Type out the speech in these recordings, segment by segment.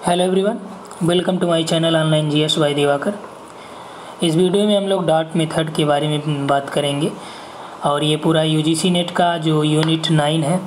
Hello everyone, welcome to my channel online GS by Diwakar. इस video में हम लोग डॉट मेथड के बारे में बात करेंगे और ये पूरा यूजीसी नेट का जो यूनिट 9 है,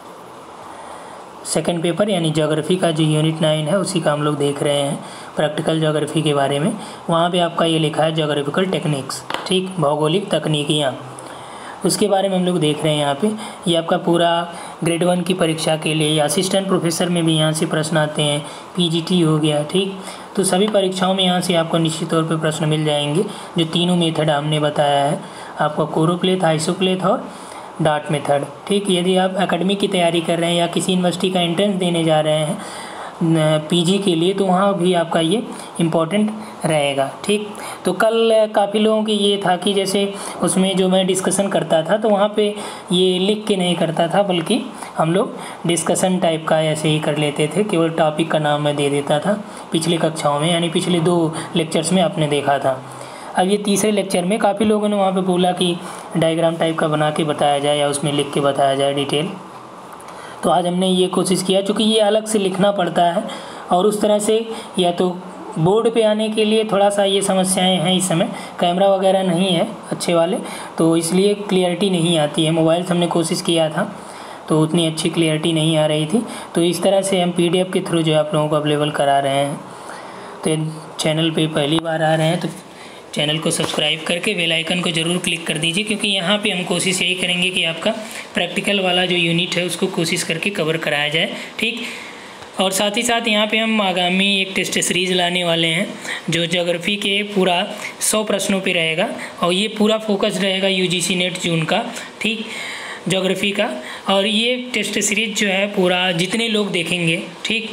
सेकंड पेपर यानी ज्योग्राफी का जो यूनिट 9 है उसी का हम लोग देख रहे हैं। प्रैक्टिकल ज्योग्राफी के बारे में वहाँ पे आपका ये लिखा है ज्योग्राफिकल टेक्निक्स, ठीक, भौगोलिक तकनीकियाँ, उसके बारे में हम लोग देख रहे हैं। यहाँ पे ये आपका पूरा ग्रेड 1 की परीक्षा के लिए या असिस्टेंट प्रोफेसर में भी यहाँ से प्रश्न आते हैं, पीजीटी हो गया, ठीक, तो सभी परीक्षाओं में यहाँ से आपको निश्चित तौर पे प्रश्न मिल जाएंगे। जो तीनों मेथड हमने बताया है आपको, कोरोप्लेथ, आइसोप्लेथ और डॉट मेथड, ठीक। यदि आप एकेडमी की तैयारी कर रहे हैं या किसी यूनिवर्सिटी का एंट्रेंस देने जा रहे हैं पीजी के लिए, तो वहाँ भी आपका ये इम्पोर्टेंट रहेगा, ठीक। तो कल काफ़ी लोगों की ये था कि जैसे उसमें जो मैं डिस्कशन करता था तो वहाँ पे ये लिख के नहीं करता था, बल्कि हम लोग डिस्कशन टाइप का ऐसे ही कर लेते थे, केवल टॉपिक का नाम मैं दे देता था पिछली कक्षाओं में, यानी पिछले 2 लेक्चर्स में आपने देखा था। अब ये तीसरे लेक्चर में काफ़ी लोगों ने वहाँ पे बोला कि डायग्राम टाइप का बना के बताया जाए या उसमें लिख के बताया जाए डिटेल, तो आज हमने ये कोशिश किया। चूँकि ये अलग से लिखना पड़ता है और उस तरह से या तो बोर्ड पे आने के लिए थोड़ा सा ये समस्याएं हैं, इस समय कैमरा वगैरह नहीं है अच्छे वाले, तो इसलिए क्लियरिटी नहीं आती है। मोबाइल से हमने कोशिश किया था तो उतनी अच्छी क्लियरिटी नहीं आ रही थी, तो इस तरह से हम PDF के थ्रू जो आप लोगों को अवेलेबल करा रहे हैं। तो चैनल पे पहली बार आ रहे हैं तो चैनल को सब्सक्राइब करके बेल आइकन को ज़रूर क्लिक कर दीजिए, क्योंकि यहाँ पे हम कोशिश यही करेंगे कि आपका प्रैक्टिकल वाला जो यूनिट है उसको कोशिश करके कवर कराया जाए, ठीक। और साथ ही साथ यहाँ पे हम आगामी एक टेस्ट सीरीज़ लाने वाले हैं जो ज्योग्राफी के पूरा 100 प्रश्नों पे रहेगा और ये पूरा फोकस रहेगा यूजीसी नेट जून का, ठीक, ज्योग्राफी का। और ये टेस्ट सीरीज़ जो है पूरा जितने लोग देखेंगे, ठीक,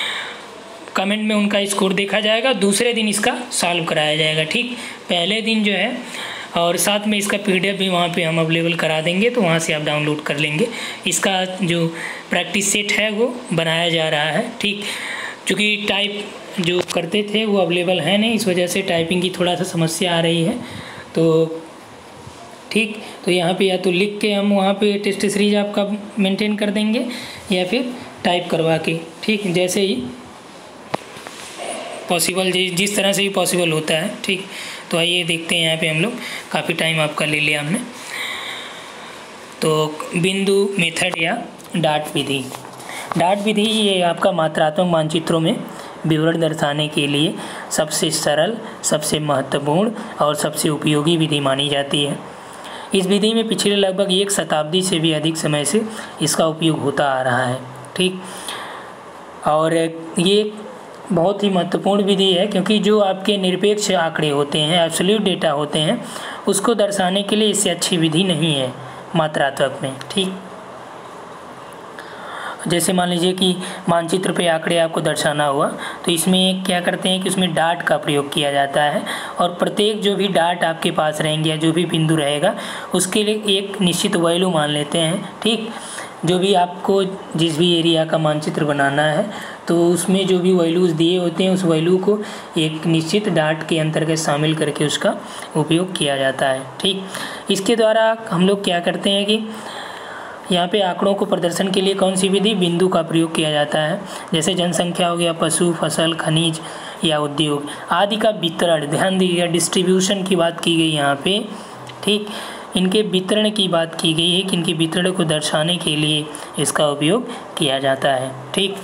कमेंट में उनका स्कोर देखा जाएगा, दूसरे दिन इसका सॉल्व कराया जाएगा, ठीक। पहले दिन जो है और साथ में इसका PDF भी वहाँ पे हम अवेलेबल करा देंगे, तो वहाँ से आप डाउनलोड कर लेंगे। इसका जो प्रैक्टिस सेट है वो बनाया जा रहा है, ठीक। चूँकि टाइप जो करते थे वो अवेलेबल है नहीं, इस वजह से टाइपिंग की थोड़ा सा समस्या आ रही है, तो ठीक। तो यहाँ पे या तो लिख के हम वहाँ पे टेस्ट सीरीज आपका मेंटेन कर देंगे या फिर टाइप करवा के, ठीक, जैसे ही पॉसिबल, जिस तरह से भी पॉसिबल होता है, ठीक। तो आइए देखते हैं। यहाँ पे हम लोग काफ़ी टाइम आपका ले लिया हमने। तो बिंदु मेथड या डाट विधि, डाट विधि ये आपका मात्रात्मक मानचित्रों में विवरण दर्शाने के लिए सबसे सरल, सबसे महत्वपूर्ण और सबसे उपयोगी विधि मानी जाती है। इस विधि में पिछले लगभग 1 शताब्दी से भी अधिक समय से इसका उपयोग होता आ रहा है, ठीक। और ये बहुत ही महत्वपूर्ण विधि है, क्योंकि जो आपके निरपेक्ष आंकड़े होते हैं, एब्सोल्यूट डेटा होते हैं, उसको दर्शाने के लिए इससे अच्छी विधि नहीं है मात्रात्मक में, ठीक। जैसे मान लीजिए कि मानचित्र पे आंकड़े आपको दर्शाना हुआ, तो इसमें क्या करते हैं कि उसमें डाट का प्रयोग किया जाता है और प्रत्येक जो भी डाट आपके पास रहेंगे या जो भी बिंदु रहेगा उसके लिए एक निश्चित वैल्यू मान लेते हैं, ठीक। जो भी आपको जिस भी एरिया का मानचित्र बनाना है तो उसमें जो भी वैल्यूज़ दिए होते हैं उस वैल्यू को एक निश्चित डाट के अंतर्गत शामिल करके उसका उपयोग किया जाता है, ठीक। इसके द्वारा हम लोग क्या करते हैं कि यहाँ पे आंकड़ों को प्रदर्शन के लिए कौन सी विधि, बिंदु का प्रयोग किया जाता है। जैसे जनसंख्या हो गया, पशु, फसल, खनिज या उद्योग आदि का वितरण, ध्यान दीजिएगा, डिस्ट्रीब्यूशन की बात की गई यहाँ पे, ठीक। इनके वितरण की बात की गई है कि इनके वितरण को दर्शाने के लिए इसका उपयोग किया जाता है, ठीक।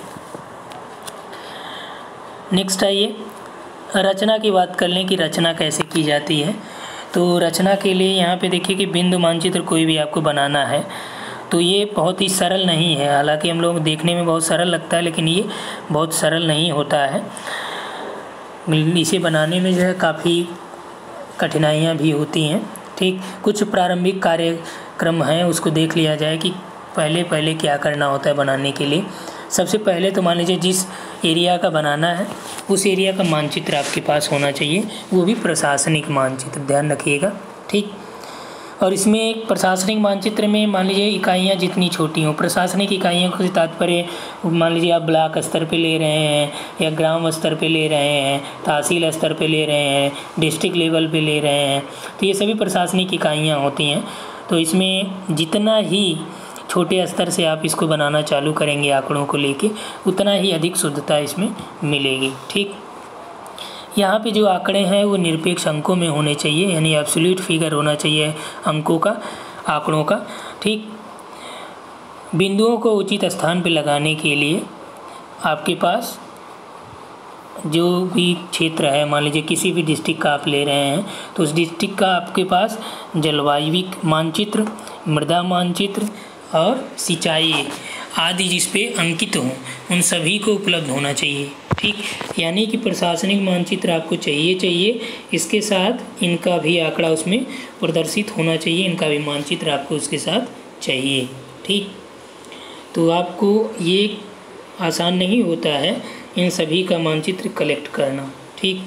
नेक्स्ट आइए रचना की बात कर लें कि रचना कैसे की जाती है। तो रचना के लिए यहाँ पे देखिए कि बिंदु मानचित्र कोई भी आपको बनाना है तो ये बहुत ही सरल नहीं है। हालांकि हम लोग देखने में बहुत सरल लगता है, लेकिन ये बहुत सरल नहीं होता है। इसे बनाने में जो है काफ़ी कठिनाइयाँ भी होती हैं, ठीक। कुछ प्रारंभिक कार्यक्रम हैं, उसको देख लिया जाए कि पहले क्या करना होता है बनाने के लिए। सबसे पहले तो मान लीजिए जिस एरिया का बनाना है उस एरिया का मानचित्र आपके पास होना चाहिए, वो भी प्रशासनिक मानचित्र, ध्यान रखिएगा, ठीक। और इसमें एक प्रशासनिक मानचित्र में मान लीजिए इकाइयाँ जितनी छोटी हों, प्रशासनिक इकाइयों से तात्पर्य मान लीजिए आप ब्लॉक स्तर पे ले रहे हैं या ग्राम स्तर पे ले रहे हैं, तहसील स्तर पे ले रहे हैं, डिस्ट्रिक्ट लेवल पे ले रहे हैं, तो ये सभी प्रशासनिक इकाइयाँ होती हैं। तो इसमें जितना ही छोटे स्तर से आप इसको बनाना चालू करेंगे आंकड़ों को लेके, उतना ही अधिक शुद्धता इसमें मिलेगी। ठीक, यहाँ पे जो आंकड़े हैं वो निरपेक्ष अंकों में होने चाहिए, यानी एब्सोल्यूट फिगर होना चाहिए अंकों का, आंकड़ों का। ठीक, बिंदुओं को उचित स्थान पे लगाने के लिए आपके पास जो भी क्षेत्र है, मान लीजिए किसी भी डिस्ट्रिक्ट का आप ले रहे हैं तो उस डिस्ट्रिक्ट का आपके पास जलवायु मानचित्र, मृदा मानचित्र और सिंचाई आदि जिस पे अंकित हों उन सभी को उपलब्ध होना चाहिए। ठीक, यानी कि प्रशासनिक मानचित्र आपको चाहिए, इसके साथ इनका भी आंकड़ा उसमें प्रदर्शित होना चाहिए, इनका भी मानचित्र आपको उसके साथ चाहिए। ठीक, तो आपको ये आसान नहीं होता है इन सभी का मानचित्र कलेक्ट करना। ठीक,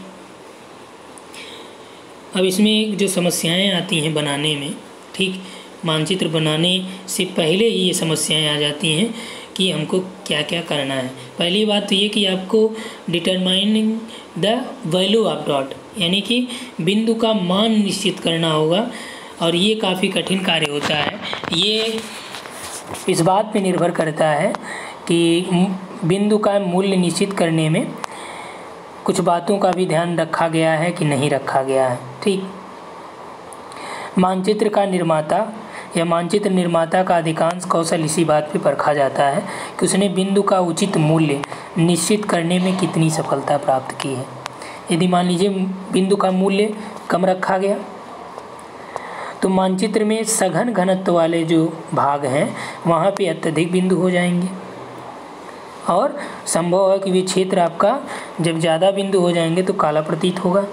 अब इसमें जो समस्याएं आती हैं बनाने में, ठीक, मानचित्र बनाने से पहले ही ये समस्याएं आ जाती हैं कि हमको क्या क्या करना है। पहली बात तो ये कि आपको determining the value of dot, यानी कि बिंदु का मान निश्चित करना होगा, और ये काफ़ी कठिन कार्य होता है। ये इस बात पे निर्भर करता है कि बिंदु का मूल्य निश्चित करने में कुछ बातों का भी ध्यान रखा गया है कि नहीं रखा गया है। ठीक, मानचित्र का निर्माता या मानचित्र निर्माता का अधिकांश कौशल इसी बात पे परखा जाता है कि उसने बिंदु का उचित मूल्य निश्चित करने में कितनी सफलता प्राप्त की है। यदि मान लीजिए बिंदु का मूल्य कम रखा गया तो मानचित्र में सघन घनत्व वाले जो भाग हैं वहाँ पे अत्यधिक बिंदु हो जाएंगे, और संभव है कि वे क्षेत्र आपका जब ज़्यादा बिंदु हो जाएंगे तो काला प्रतीत होगा,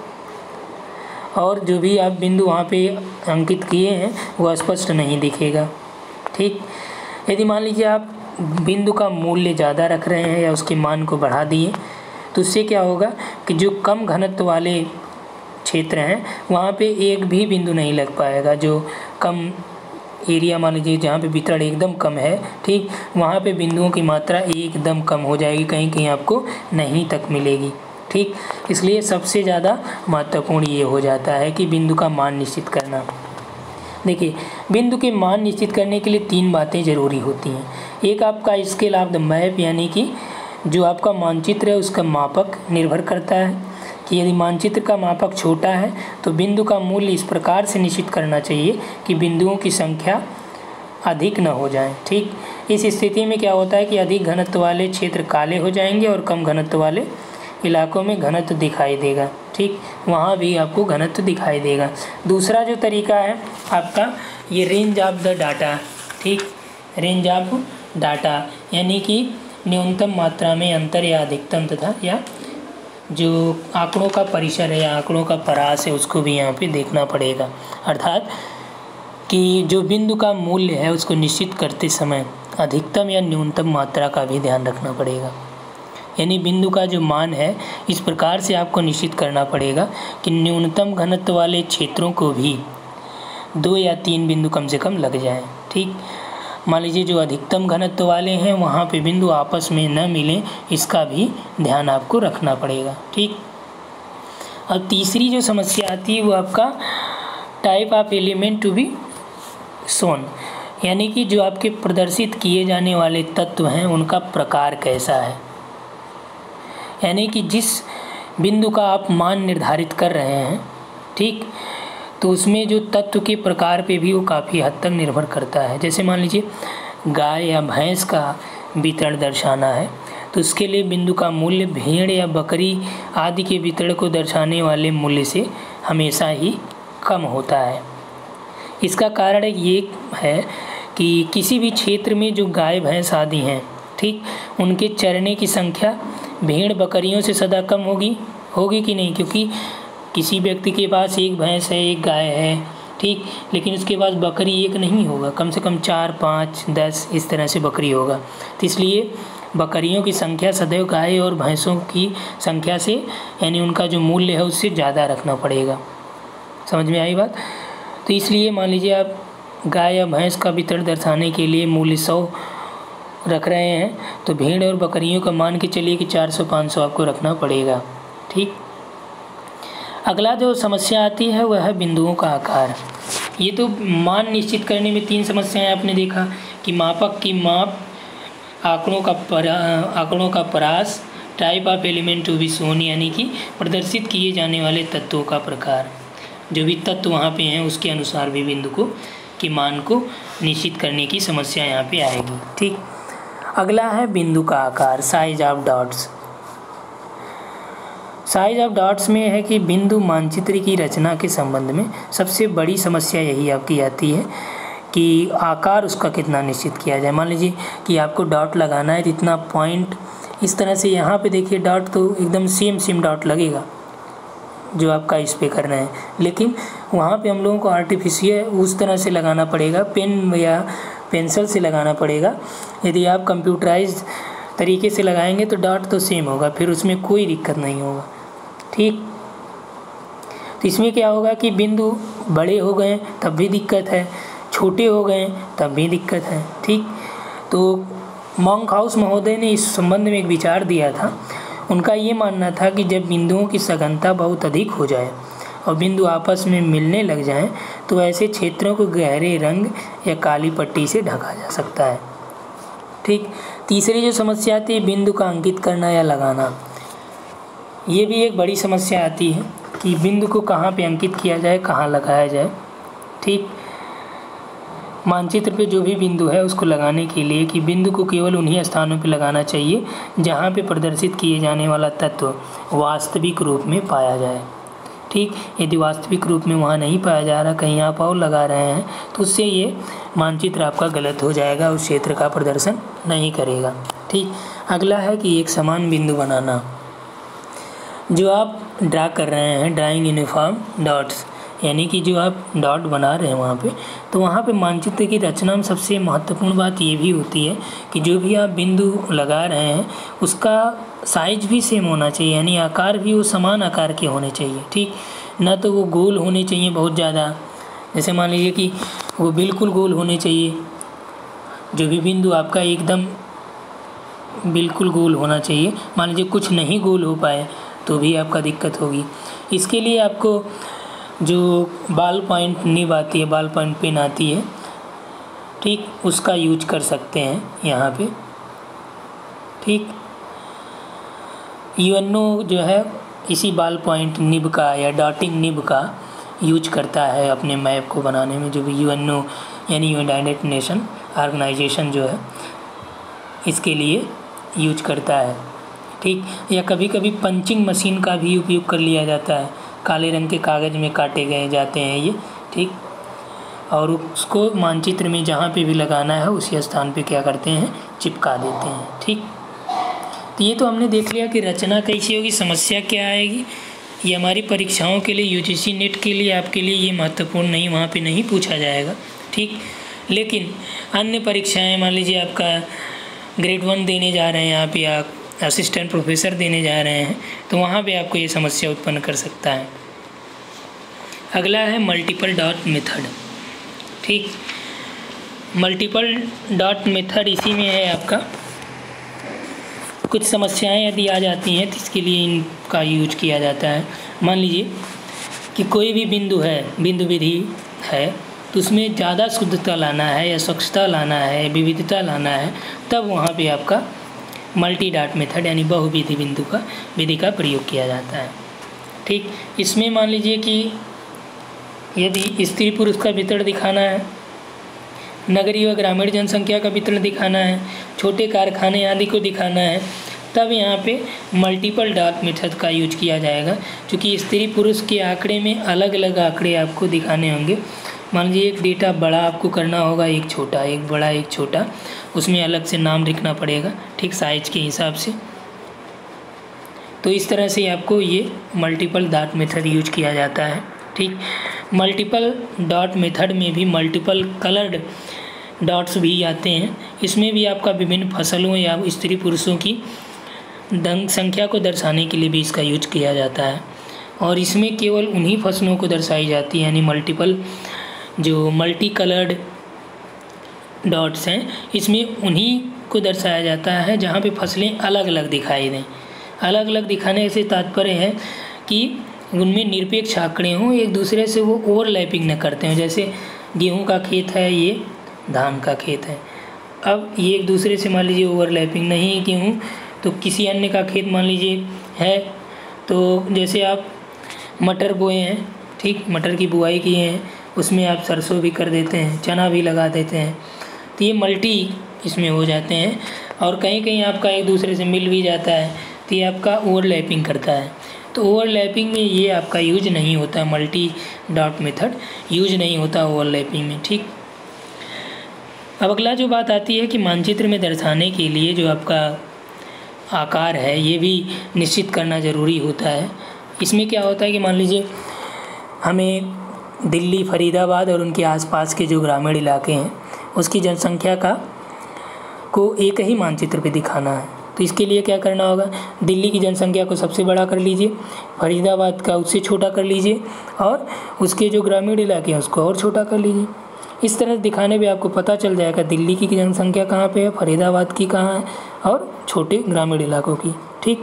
और जो भी आप बिंदु वहाँ पे अंकित किए हैं वो स्पष्ट नहीं दिखेगा। ठीक, यदि मान लीजिए आप बिंदु का मूल्य ज़्यादा रख रहे हैं या उसके मान को बढ़ा दिए तो उससे क्या होगा कि जो कम घनत्व वाले क्षेत्र हैं वहाँ पे एक भी बिंदु नहीं लग पाएगा। जो कम एरिया मान लीजिए जहाँ पे वितरण एकदम कम है, ठीक, वहाँ पे बिंदुओं की मात्रा एकदम कम हो जाएगी, कहीं कहीं आपको नहीं तक मिलेगी। ठीक, इसलिए सबसे ज़्यादा महत्वपूर्ण ये हो जाता है कि बिंदु का मान निश्चित करना। देखिए, बिंदु के मान निश्चित करने के लिए 3 बातें ज़रूरी होती हैं। एक आपका स्केल ऑफ द मैप, यानी कि जो आपका मानचित्र है उसका मापक निर्भर करता है कि यदि मानचित्र का मापक छोटा है तो बिंदु का मूल्य इस प्रकार से निश्चित करना चाहिए कि बिंदुओं की संख्या अधिक न हो जाए। ठीक, इस स्थिति में क्या होता है कि अधिक घनत्व वाले क्षेत्र काले हो जाएंगे और कम घनत्व वाले इलाकों में घनत्व दिखाई देगा। ठीक, वहाँ भी आपको घनत्व दिखाई देगा। दूसरा जो तरीका है आपका ये रेंज ऑफ द डाटा। ठीक, रेंज ऑफ डाटा यानी कि न्यूनतम मात्रा में अंतर या अधिकतम तथा या जो आंकड़ों का परिसर है या आंकड़ों का परास है उसको भी यहाँ पे देखना पड़ेगा। अर्थात कि जो बिंदु का मूल्य है उसको निश्चित करते समय अधिकतम या न्यूनतम मात्रा का भी ध्यान रखना पड़ेगा। यानी बिंदु का जो मान है इस प्रकार से आपको निश्चित करना पड़ेगा कि न्यूनतम घनत्व वाले क्षेत्रों को भी 2 या 3 बिंदु कम से कम लग जाएं। ठीक, मान लीजिए जो अधिकतम घनत्व वाले हैं वहाँ पे बिंदु आपस में न मिलें, इसका भी ध्यान आपको रखना पड़ेगा। ठीक, अब तीसरी जो समस्या आती है वो आपका type of element to be shown, यानी कि जो आपके प्रदर्शित किए जाने वाले तत्व हैं उनका प्रकार कैसा है। यानी कि जिस बिंदु का आप मान निर्धारित कर रहे हैं, ठीक, तो उसमें जो तत्व के प्रकार पे भी वो काफ़ी हद तक निर्भर करता है। जैसे मान लीजिए गाय या भैंस का वितरण दर्शाना है तो उसके लिए बिंदु का मूल्य भेड़ या बकरी आदि के वितरण को दर्शाने वाले मूल्य से हमेशा ही कम होता है। इसका कारण ये है कि किसी भी क्षेत्र में जो गाय भैंस आदि हैं, ठीक, उनके चरने की संख्या भेड़ बकरियों से सदा कम होगी कि नहीं, क्योंकि किसी व्यक्ति के पास एक भैंस है, एक गाय है, ठीक, लेकिन उसके पास बकरी एक नहीं होगा, कम से कम 4, 5, 10 इस तरह से बकरी होगा। तो इसलिए बकरियों की संख्या सदैव गाय और भैंसों की संख्या से, यानी उनका जो मूल्य है उससे ज़्यादा रखना पड़ेगा। समझ में आई बात। तो इसलिए मान लीजिए आप गाय या भैंस का वितरण दर्शाने के लिए मूल्य 100 रख रहे हैं तो भेड़ और बकरियों का मान के चलिए कि 400-500 आपको रखना पड़ेगा। ठीक, अगला जो समस्या आती है वह है बिंदुओं का आकार। ये तो मान निश्चित करने में 3 समस्याएं आपने देखा। कि मापक की माप, आंकड़ों का परास, type of element to be shown, यानी कि प्रदर्शित किए जाने वाले तत्वों का प्रकार, जो भी तत्व वहाँ पे हैं उसके अनुसार भी बिंदु को के मान को निश्चित करने की समस्या यहाँ पे आएगी। ठीक, अगला है बिंदु का आकार, size of dots. Size of dots में है कि बिंदु मानचित्र की रचना के संबंध में सबसे बड़ी समस्या यही आपकी आती है कि आकार उसका कितना निश्चित किया जाए। मान लीजिए कि आपको डॉट लगाना है, जितना पॉइंट इस तरह से, यहाँ पे देखिए डॉट तो एकदम सेम डॉट लगेगा जो आपका इस पे करना है, लेकिन वहाँ पे हम लोगों को आर्टिफिशियल उस तरह से लगाना पड़ेगा, पेन या पेंसिल से लगाना पड़ेगा। यदि आप कंप्यूटराइज तरीके से लगाएंगे तो डॉट तो सेम होगा, फिर उसमें कोई दिक्कत नहीं होगा। ठीक, तो इसमें क्या होगा कि बिंदु बड़े हो गए तब भी दिक्कत है, छोटे हो गए तब भी दिक्कत है। ठीक, तो मॉन्कहाउस महोदय ने इस संबंध में एक विचार दिया था। उनका ये मानना था कि जब बिंदुओं की सघनता बहुत अधिक हो जाए और बिंदु आपस में मिलने लग जाएं, तो ऐसे क्षेत्रों को गहरे रंग या काली पट्टी से ढका जा सकता है। ठीक, तीसरी जो समस्या आती है बिंदु का अंकित करना या लगाना, ये भी एक बड़ी समस्या आती है कि बिंदु को कहाँ पे अंकित किया जाए, कहाँ लगाया जाए। ठीक, मानचित्र पे जो भी बिंदु है उसको लगाने के लिए कि बिंदु को केवल उन्हीं स्थानों पे लगाना चाहिए जहाँ पे प्रदर्शित किए जाने वाला तत्व वास्तविक रूप में पाया जाए। ठीक, यदि वास्तविक रूप में वहाँ नहीं पाया जा रहा, कहीं आप और लगा रहे हैं, तो उससे ये मानचित्र आपका गलत हो जाएगा, उस क्षेत्र का प्रदर्शन नहीं करेगा। ठीक, अगला है कि एक समान बिंदु बनाना। जो आप ड्रा कर रहे हैं, ड्राइंग यूनिफॉर्म डॉट्स, यानी कि जो आप डॉट बना रहे हैं वहाँ पे, तो वहाँ पे मानचित्र की रचना में सबसे महत्वपूर्ण बात ये भी होती है कि जो भी आप बिंदु लगा रहे हैं उसका साइज भी सेम होना चाहिए, यानी आकार भी वो समान आकार के होने चाहिए। ठीक, ना तो वो गोल होने चाहिए बहुत ज़्यादा, जैसे मान लीजिए कि वो बिल्कुल गोल होने चाहिए, जो भी बिंदु आपका एकदम बिल्कुल गोल होना चाहिए। मान लीजिए कुछ नहीं गोल हो पाए तो भी आपका दिक्कत होगी। इसके लिए आपको जो बॉल पॉइंट निब आती है, बॉल पॉइंट पेन आती है, ठीक, उसका यूज कर सकते हैं यहाँ पे। ठीक, यूएनओ जो है इसी बॉल पॉइंट निब का या डॉटिंग निब का यूज करता है अपने मैप को बनाने में। जो भी यूएनओ यानी यूनाइटेड नेशन ऑर्गेनाइजेशन जो है इसके लिए यूज करता है। ठीक, या कभी कभी पंचिंग मशीन का भी उपयोग कर लिया जाता है, काले रंग के कागज़ में काटे गए जाते हैं ये। ठीक, और उसको मानचित्र में जहाँ पे भी लगाना है उसी स्थान पे क्या करते हैं, चिपका देते हैं। ठीक, तो ये तो हमने देख लिया कि रचना कैसी होगी, समस्या क्या आएगी। ये हमारी परीक्षाओं के लिए, यूजीसी नेट के लिए, आपके लिए ये महत्वपूर्ण नहीं, वहाँ पे नहीं पूछा जाएगा। ठीक, लेकिन अन्य परीक्षाएँ, मान लीजिए आपका ग्रेड 1 देने जा रहे हैं आप या असिस्टेंट प्रोफेसर देने जा रहे हैं, तो वहाँ पे आपको ये समस्या उत्पन्न कर सकता है। अगला है मल्टीपल डॉट मेथड। ठीक, मल्टीपल डॉट मेथड इसी में है आपका। कुछ समस्याएं यदि आ जाती हैं तो इसके लिए इनका यूज किया जाता है। मान लीजिए कि कोई भी बिंदु है, बिंदु विधि है, तो उसमें ज़्यादा शुद्धता लाना है या स्वच्छता लाना है, विविधता लाना है, तब वहाँ पे आपका मल्टी डॉट मेथड यानी बहुविधि बिंदु का विधि का प्रयोग किया जाता है। ठीक, इसमें मान लीजिए कि यदि स्त्री पुरुष का वितरण दिखाना है, नगरीय व ग्रामीण जनसंख्या का वितरण दिखाना है, छोटे कारखाने आदि को दिखाना है, तब यहाँ पे मल्टीपल डॉट मेथड का यूज किया जाएगा। क्योंकि स्त्री पुरुष के आंकड़े में अलग अलग आंकड़े आपको दिखाने होंगे। मान लीजिए एक डेटा बड़ा आपको करना होगा, एक छोटा, एक बड़ा एक छोटा, उसमें अलग से नाम लिखना पड़ेगा। ठीक, साइज के हिसाब से। तो इस तरह से आपको ये मल्टीपल डॉट मेथड यूज किया जाता है। ठीक, मल्टीपल डॉट मेथड में भी मल्टीपल कलर्ड डॉट्स भी आते हैं। इसमें भी आपका विभिन्न फसलों या स्त्री पुरुषों की संख्या को दर्शाने के लिए भी इसका यूज किया जाता है। और इसमें केवल उन्हीं फसलों को दर्शाई जाती है, यानी मल्टीपल जो मल्टी कलर्ड डॉट्स हैं, इसमें उन्हीं को दर्शाया जाता है जहाँ पे फसलें अलग अलग दिखाई दें। अलग अलग दिखाने से तात्पर्य है कि उनमें निरपेक्ष आंकड़े हों, एक दूसरे से वो ओवरलैपिंग न करते हों। जैसे गेहूं का खेत है, ये धान का खेत है, अब ये एक दूसरे से मान लीजिए ओवरलैपिंग नहीं है गेहूँ, तो किसी अन्य का खेत मान लीजिए है, तो जैसे आप मटर बोए हैं, ठीक, मटर की बुआई की है, उसमें आप सरसों भी कर देते हैं, चना भी लगा देते हैं, तो ये मल्टी इसमें हो जाते हैं। और कहीं कहीं आपका एक दूसरे से मिल भी जाता है, तो ये आपका ओवरलैपिंग करता है। तो ओवरलैपिंग में ये आपका यूज नहीं होता, मल्टी डॉट मेथड यूज नहीं होता ओवरलैपिंग में, ठीक। अब अगला जो बात आती है कि मानचित्र में दर्शाने के लिए जो आपका आकार है ये भी निश्चित करना ज़रूरी होता है। इसमें क्या होता है कि मान लीजिए हमें दिल्ली, फरीदाबाद और उनके आसपास के जो ग्रामीण इलाके हैं उसकी जनसंख्या को एक ही मानचित्र पे दिखाना है। तो इसके लिए क्या करना होगा, दिल्ली की जनसंख्या को सबसे बड़ा कर लीजिए, फरीदाबाद का उससे छोटा कर लीजिए, और उसके जो ग्रामीण इलाके हैं उसको और छोटा कर लीजिए। इस तरह दिखाने पे आपको पता चल जाएगा दिल्ली की जनसंख्या कहाँ पे है, फरीदाबाद की कहाँ है, और छोटे ग्रामीण इलाकों की, ठीक।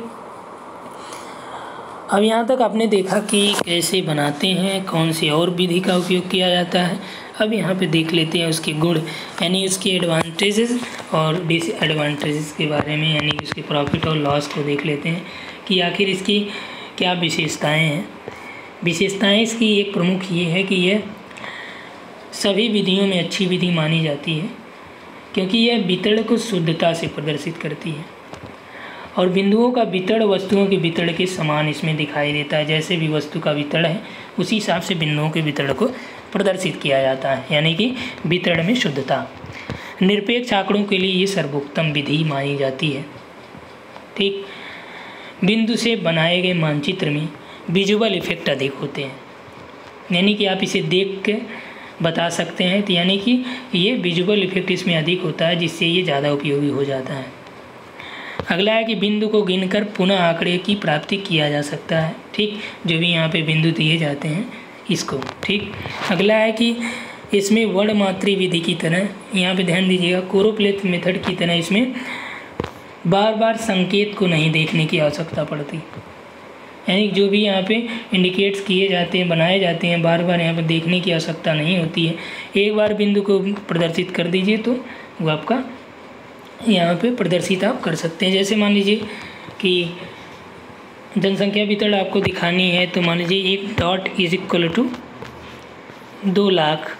अब यहाँ तक आपने देखा कि कैसे बनाते हैं, कौन सी और विधि का उपयोग किया जाता है। अब यहाँ पे देख लेते हैं उसके गुण, यानी उसके एडवांटेजेस और डिसएडवांटेजेस के बारे में, यानी उसके प्रॉफिट और लॉस को देख लेते हैं कि आखिर इसकी क्या विशेषताएं हैं। विशेषताएं इसकी एक प्रमुख ये है कि यह सभी विधियों में अच्छी विधि मानी जाती है, क्योंकि यह वितरण को शुद्धता से प्रदर्शित करती है, और बिंदुओं का वितरण वस्तुओं के वितरण के समान इसमें दिखाई देता है। जैसे भी वस्तु का वितरण है उसी हिसाब से बिंदुओं के वितरण को प्रदर्शित किया जाता है, यानी कि वितरण में शुद्धता। निरपेक्ष आंकड़ों के लिए ये सर्वोत्तम विधि मानी जाती है, ठीक। बिंदु से बनाए गए मानचित्र में विजुअल इफेक्ट अधिक होते हैं, यानी कि आप इसे देख के बता सकते हैं, तो यानी कि ये विजुअल इफेक्ट इसमें अधिक होता है, जिससे ये ज़्यादा उपयोगी हो जाता है। अगला है कि बिंदु को गिनकर पुनः आंकड़े की प्राप्ति किया जा सकता है, ठीक, जो भी यहाँ पे बिंदु दिए जाते हैं इसको, ठीक। अगला है कि इसमें वर्णमात्री विधि की तरह, यहाँ पे ध्यान दीजिएगा, कोरोप्लेथ मेथड की तरह इसमें बार बार संकेत को नहीं देखने की आवश्यकता पड़ती, यानी जो भी यहाँ पे इंडिकेट्स किए जाते हैं, बनाए जाते हैं, बार बार यहाँ पे देखने की आवश्यकता नहीं होती है। एक बार बिंदु को प्रदर्शित कर दीजिए तो वो आपका यहाँ पे प्रदर्शित आप कर सकते हैं। जैसे मान लीजिए कि जनसंख्या वितरण आपको दिखानी है, तो मान लीजिए एक dot is equal to 2 lakh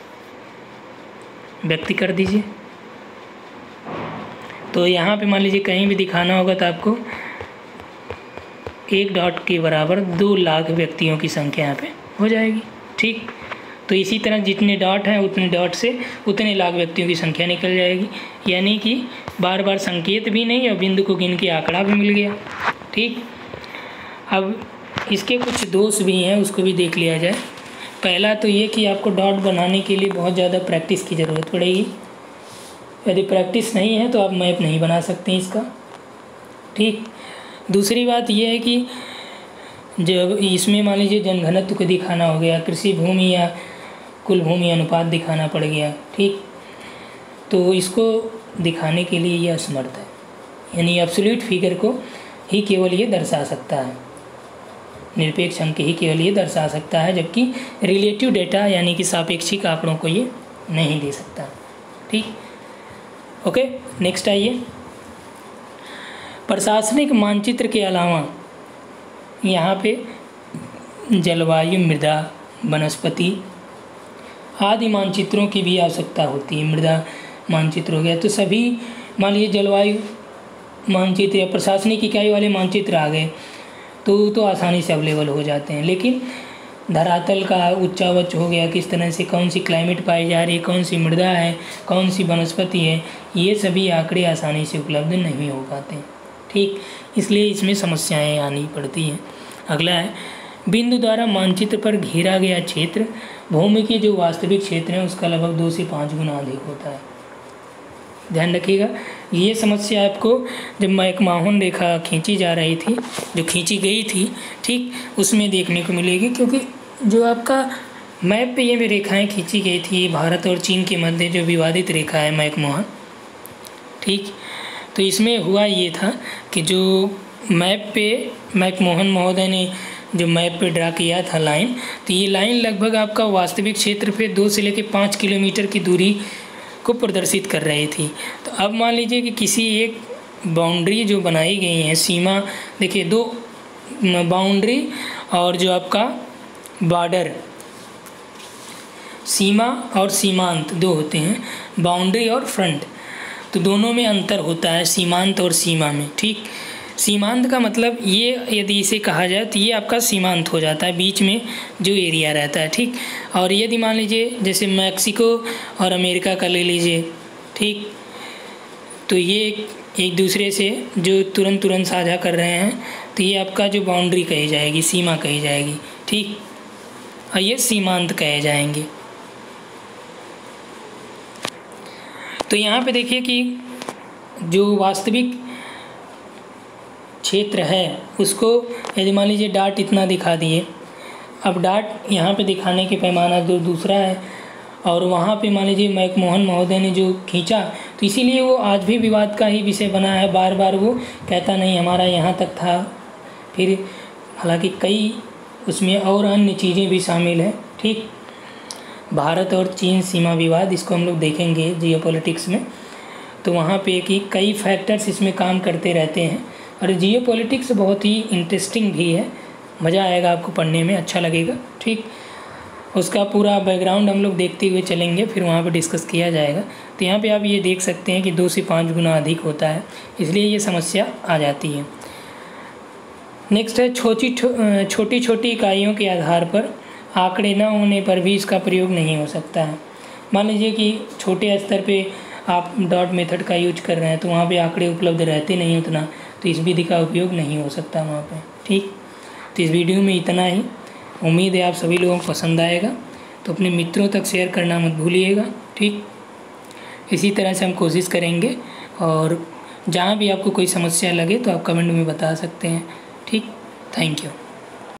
व्यक्ति कर दीजिए। तो यहाँ पे मान लीजिए कहीं भी दिखाना होगा तो आपको एक डॉट के बराबर 2 लाख व्यक्तियों की संख्या यहाँ पे हो जाएगी, ठीक। तो इसी तरह जितने डॉट हैं उतने डॉट से उतने लाख व्यक्तियों की संख्या निकल जाएगी, यानी कि बार बार संकेत भी नहीं और बिंदु को गिन के आंकड़ा भी मिल गया, ठीक। अब इसके कुछ दोष भी हैं, उसको भी देख लिया जाए। पहला तो ये कि आपको डॉट बनाने के लिए बहुत ज़्यादा प्रैक्टिस की ज़रूरत पड़ेगी। यदि प्रैक्टिस नहीं है तो आप मैप नहीं बना सकते इसका, ठीक। दूसरी बात यह है कि जब इसमें मान लीजिए जनघनत्व को दिखाना हो गया, कृषि भूमि या कुल भूमि अनुपात दिखाना पड़ गया, ठीक, तो इसको दिखाने के लिए ये असमर्थ है, यानी एब्सोल्यूट फिगर को ही केवल ये दर्शा सकता है, निरपेक्ष अंक ही केवल ये दर्शा सकता है, जबकि रिलेटिव डेटा यानी कि सापेक्षिक आंकड़ों को ये नहीं दे सकता, ठीक। ओके, नेक्स्ट आइए। प्रशासनिक मानचित्र के अलावा यहाँ पे जलवायु, मृदा, वनस्पति आदि मानचित्रों की भी आवश्यकता होती है। मृदा मानचित्र हो गया तो सभी मान लीजिए जलवायु मानचित्र या प्रशासनिक इकाई वाले मानचित्र आ गए तो आसानी से अवेलेबल हो जाते हैं, लेकिन धरातल का उच्चावच हो गया, किस तरह से कौन सी क्लाइमेट पाई जा रही है, कौन सी मृदा है, कौन सी वनस्पति है, ये सभी आंकड़े आसानी से उपलब्ध नहीं हो पाते, ठीक। इसलिए इसमें समस्याएं आनी पड़ती हैं। अगला है बिंदु द्वारा मानचित्र पर घेरा गया क्षेत्र भूमि के जो वास्तविक क्षेत्र है उसका लगभग 2 से 5 गुना अधिक होता है। ध्यान रखिएगा, ये समस्या आपको जब मैकमाहोन रेखा खींची जा रही थी, जो खींची गई थी, ठीक, उसमें देखने को मिलेगी, क्योंकि जो आपका मैप पे ये रेखाएं खींची गई थी भारत और चीन के मध्य जो विवादित रेखा है मैकमोहन, ठीक, तो इसमें हुआ ये था कि जो मैप पे मैकमोहन महोदय ने जो मैप पे ड्रा किया था लाइन, तो ये लाइन लगभग आपका वास्तविक क्षेत्र पे 2 से लेकर 5 किलोमीटर की दूरी को प्रदर्शित कर रही थी। तो अब मान लीजिए कि किसी एक बाउंड्री जो बनाई गई है, सीमा, देखिए दो बाउंड्री और जो आपका बॉर्डर, सीमा और सीमांत दो होते हैं, बाउंड्री और फ्रंट, तो दोनों में अंतर होता है सीमांत और सीमा में। ठीक, सीमांत का मतलब ये, यदि इसे कहा जाए तो ये आपका सीमांत हो जाता है, बीच में जो एरिया रहता है। ठीक, और यदि मान लीजिए जैसे मैक्सिको और अमेरिका का ले लीजिए, ठीक, तो ये एक दूसरे से जो तुरंत साझा कर रहे हैं, तो ये आपका जो बाउंड्री कही जाएगी, सीमा कही जाएगी। ठीक, और ये सीमांत कहे जाएंगे। तो यहाँ पे देखिए कि जो वास्तविक क्षेत्र है उसको यदि मान लीजिए डाट इतना दिखा दिए, अब डाट यहाँ पे दिखाने के पैमाना जो दूसरा है, और वहाँ पे मान लीजिए मैकमोहन महोदय ने जो खींचा, तो इसीलिए वो आज भी विवाद का ही विषय बना है। बार बार वो कहता नहीं हमारा यहाँ तक था, फिर हालांकि कई उसमें और अन्य चीज़ें भी शामिल हैं। ठीक, भारत और चीन सीमा विवाद, इसको हम लोग देखेंगे जियोपॉलिटिक्स में, तो वहाँ पे कि कई फैक्टर्स इसमें काम करते रहते हैं। और जियोपॉलिटिक्स बहुत ही इंटरेस्टिंग भी है, मज़ा आएगा आपको पढ़ने में, अच्छा लगेगा। ठीक, उसका पूरा बैकग्राउंड हम लोग देखते हुए चलेंगे, फिर वहाँ पे डिस्कस किया जाएगा। तो यहाँ पे आप ये देख सकते हैं कि 2 से 5 गुना अधिक होता है, इसलिए ये समस्या आ जाती है। नेक्स्ट है छोटी छोटी इकाइयों के आधार पर आंकड़े न होने पर भी इसका प्रयोग नहीं हो सकता है। मान लीजिए कि छोटे स्तर पे आप डॉट मेथड का यूज कर रहे हैं, तो वहाँ पे आंकड़े उपलब्ध रहते नहीं उतना, तो इस विधि का उपयोग नहीं हो सकता वहाँ पे। ठीक, तो इस वीडियो में इतना ही। उम्मीद है आप सभी लोगों को पसंद आएगा, तो अपने मित्रों तक शेयर करना मत भूलिएगा। ठीक, इसी तरह से हम कोशिश करेंगे, और जहाँ भी आपको कोई समस्या लगे तो आप कमेंट में बता सकते हैं। ठीक, थैंक यू।